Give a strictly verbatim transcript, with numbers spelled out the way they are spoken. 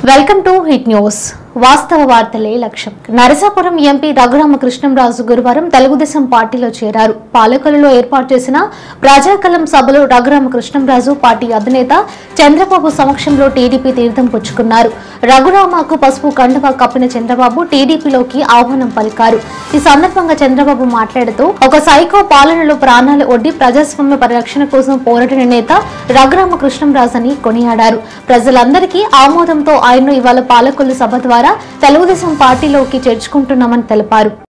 Welcome to hit news. వాస్తవ వార్తలే లక్ష్యం. Narasapuram MP Raghurama Krishnam Raju గురువారం తెలుగుదేశం పార్టీలో చేరారు. పాలకొల్లులో ఏర్పాటు చేసిన ప్రజాకలం సభలో రఘురామకృష్ణంరాజు పార్టీ అధినేత చంద్రబాబు సమక్షంలో టీడీపీ తీర్థం పుచ్చుకున్నారు. రఘురామకు పసుపు కండువా కప్పిన చంద్రబాబు టీడీపీలోకి ఆహ్వానం పలికారు. ఈ సందర్భంగా చంద్రబాబు మాట్లాడుతూ ఒక సైకో పాలనలో ప్రాణాలు ఒడ్డి ప్రజాస్వామ్య పరిరక్షణ కోసం పోరాడిన నేత రఘురామకృష్ణంరాజు అని కొనియాడారు. ప్రజలందరికీ ఆమోదంతో ఆయన్ను ఇవాళ పాలకొల్లు సభ ద్వారా తెలుగుదేశం పార్టీలోకి చేర్చుకుంటున్నామని తెలిపారు.